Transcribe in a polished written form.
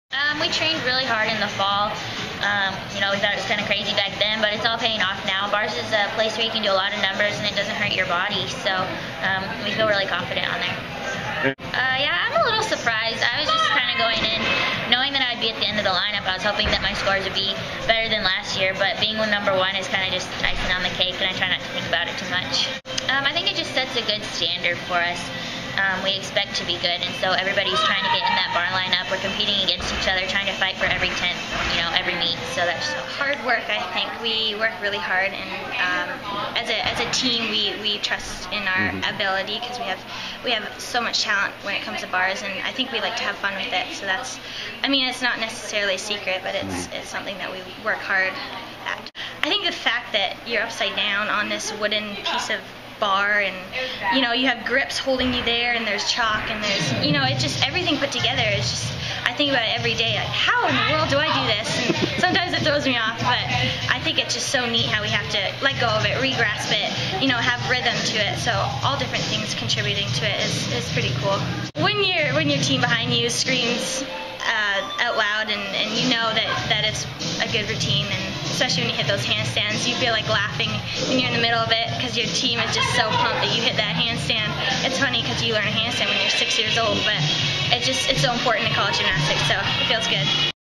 We trained really hard in the fall. We thought it was kind of crazy back then, but it's all paying off now. Bars is a place where you can do a lot of numbers and it doesn't hurt your body, so we feel really confident on there. Yeah, I'm a little surprised. I was just kind of going in, knowing that I'd be at the end of the lineup. I was hoping that my scores would be better than last year, but being number one is kind of just icing on the cake, and I try not to think about it too much. I think it just sets a good standard for us. We expect to be good, and so everybody's trying to get in that bar lineup. We're competing against each other, trying to fight for every tenth, every meet. So that's hard work. I think we work really hard, and as a team, we trust in our ability because we have so much talent when it comes to bars, and I think we like to have fun with it. So it's not necessarily a secret, but it's something that we work hard at. I think the fact that you're upside down on this wooden piece of bar, and you have grips holding you there, and there's chalk, and there's it's just everything put together. It's just, I think about it every day, like, how in the world do I do this? And sometimes it throws me off, but I think it's just so neat how we have to let go of it, re-grasp it, have rhythm to it. So all different things contributing to it is pretty cool. When your team behind you screams out loud, and you know that it's a good routine, and especially when you hit those handstands, you feel like laughing when you're in the middle of it because your team is just so pumped that you hit that handstand. It's funny because you learn a handstand when you're 6 years old, but it's so important in college gymnastics, so it feels good.